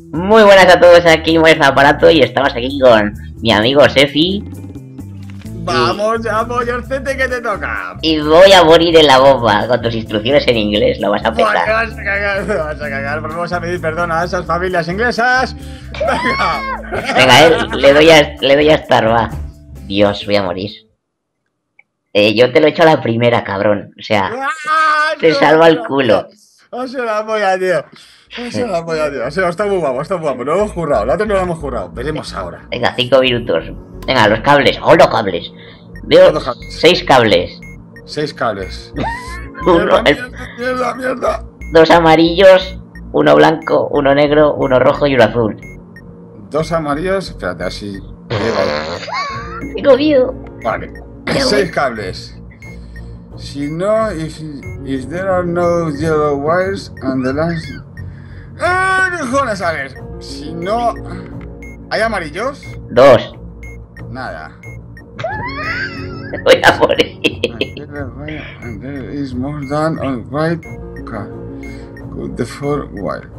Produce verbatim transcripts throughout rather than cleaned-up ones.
Muy buenas a todos, aquí Muerza Aparato y estamos aquí con mi amigo Sefi. Vamos ya, Pollarcete, que te toca. Y voy a morir en la bomba con tus instrucciones en inglés, lo vas a Buah, petar. te vas a cagar, te vas a cagar, pero vamos a pedir perdón a esas familias inglesas. Venga. Venga, eh, le doy a, le doy a estar, va. Dios, voy a morir. Eh, yo te lo he hecho a la primera, cabrón. O sea, ¡Ah, te no, salva el no, culo. no! ¡Os la polla, tío! ¡Os la polla, tío! O sea, está muy guapo, está muy guapo. No lo hemos jurado, la otra no lo hemos jurado. Veremos ahora. Venga, cinco minutos. Venga, los cables. ¡Oh, los cables! Veo ¿Cuántos cables? seis cables. Seis cables. Uno, ¡Mierda, el- mierda, mierda, mierda! dos amarillos, uno blanco, uno negro, uno rojo y uno azul. Dos amarillos. Espérate, así. Llego. Tengo miedo. Vale. Seis cables. Si no, if, if there are no yellow wires and the last... ¡Ah, cojones! A ver, si no... ¿Hay amarillos? Dos. Nada. Voy a morir. And there is more than on white car. Good the four wire.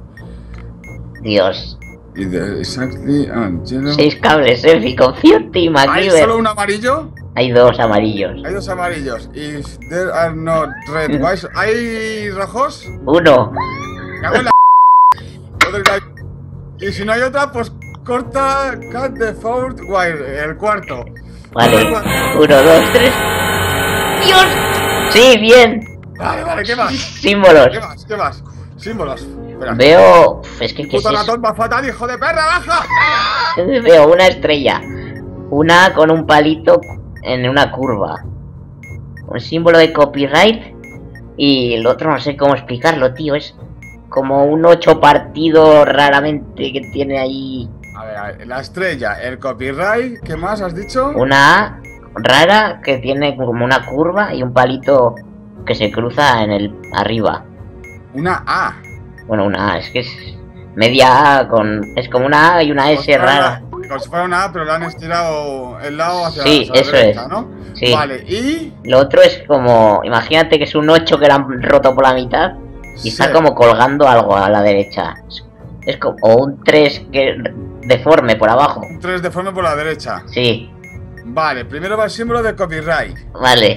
Dios. Is there exactly on yellow... Seis cables, Sefi. Confío en ti, ¿Hay MacGyver. solo un amarillo? Hay dos amarillos. Hay dos amarillos. If there are no red wires... ¿Hay rojos? Uno. Me cago en la... Joder, la- Y si no hay otra, pues corta cut the fourth wire, el cuarto. Vale. Uno, dos, tres. ¡Dios! Sí, bien. Vale, vale, ¿qué más? Símbolos. ¿Qué más? ¿Qué más? Símbolos. Espera. Veo. Uf, es que ¿qué es Puto eso? ratón más fatal, hijo de perra, baja. Veo una estrella. Una con un palito en una curva. Un símbolo de copyright. Y el otro no sé cómo explicarlo, tío. Es como un ocho partido raramente que tiene ahí. A ver, a ver, la estrella, el copyright, ¿qué más has dicho? Una A rara que tiene como una curva y un palito que se cruza en el arriba. Una A. Bueno, una A, es que es media A con... Es como una A y una S rara. Como si fuera una A, pero le han estirado el lado hacia, Sí, hacia la eso derecha, es. ¿no? Sí. Vale, y... Lo otro es como... Imagínate que es un ocho que lo han roto por la mitad y está Sí. como colgando algo a la derecha. Es, es como... O un tres que deforme por abajo. Un tres deforme por la derecha. Sí, Vale, primero va el símbolo de copyright. vale.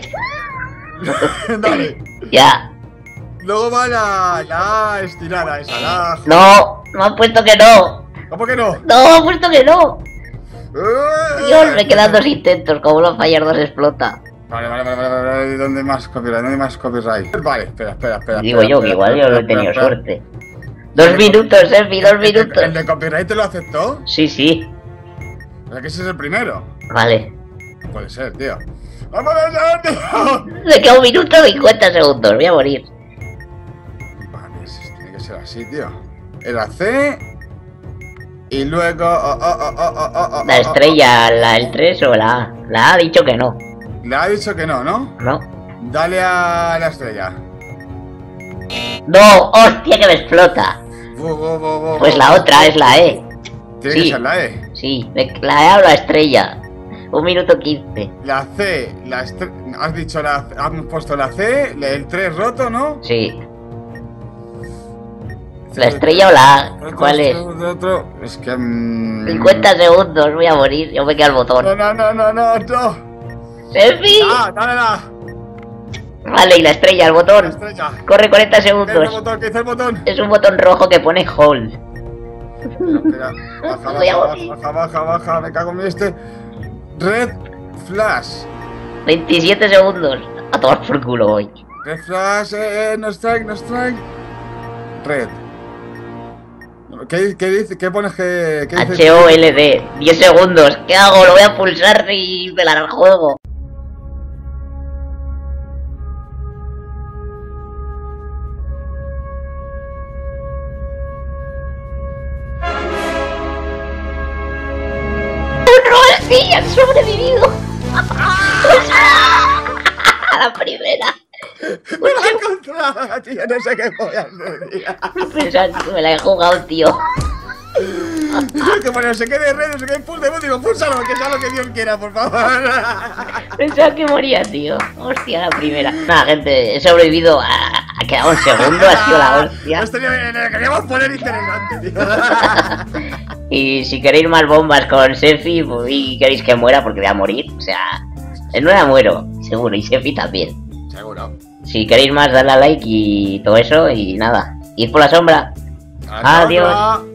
Dale. Ya. Luego va la, la estirada esa, la... No, me han puesto que no. ¿Cómo que no? No, me han puesto que no. ¡Eh! Dios, me quedan dos intentos. Como no fallar dos explota. Vale, vale, vale, vale, vale. ¿Dónde más copyright? ¿Dónde más copyright? Vale, espera, espera, espera. Digo espera, yo que espera, igual yo espera, no he tenido espera, espera. suerte. Dos minutos, Sefi, dos ¿El de- minutos. ¿El de copyright te lo aceptó? Sí, sí. ¿Verdad que ese es el primero? Vale. No puede ser, tío. ¡No puede ser, tío! Me queda un minuto y cincuenta segundos. Voy a morir. Vale, eso tiene que ser así, tío. Era C. Y luego... oh, oh, oh, oh, oh, oh, oh, La oh, estrella, la, el tres o la A. La A ha dicho que no. oh. Le ha dicho que no, ¿no? No. Dale a la estrella. No, hostia que me explota. Bu, bu, bu, bu, Pues bu. la otra es la E. Tiene sí. que ser la E. Sí, de- la E o la estrella. Un minuto quince. La C, la estrella. Has dicho la. Hemos puesto la C, el tres roto, ¿no? Sí. ¿La estrella o la A? ¿Cuál es? Otro, otro. Es que. mm, cincuenta segundos, voy a morir. Yo me queda el No, botón. no, no, no, no, no. ¡Sefi! Ah, dale la. Vale, y la estrella, el La botón. estrella. Corre cuarenta ¿Qué es el segundos. botón? ¿Qué dice el botón? Es un botón rojo que pone hold. Espera, espera. Baja, Voy a baja, morir. baja, baja, baja. Me cago en mi este. Red Flash. veintisiete segundos. A tomar por culo voy. Red Flash, eh, eh, no strike, no strike. Red. ¿Qué, qué dice? ¿Qué pones que.? ¿Qué dice? H O L D. diez segundos. ¿Qué hago? Lo voy a pulsar y me la juego. ¡No! ¡Sí! ¡Han sobrevivido! A la primera. ¡Me la he encontrado, tío! No sé qué voy a hacer, tío. Pensad que me la he jugado, tío. Tengo que poner, se quede red, se quede full de digo, púlsalo, que sea lo que Dios quiera, por favor. Pensaba que moría, tío. Hostia, la primera. Nada, gente, he sobrevivido a, Ha quedado un segundo, ha sido la hostia. Esto le queríamos poner interesante, tío. Y si queréis más bombas con Sefi pues, y queréis que muera porque voy a morir, o sea, en una muero, seguro, y Sefi también. Seguro. Si queréis más, dadle a like y todo eso, y nada. Id por la sombra. Hasta Adiós. otra.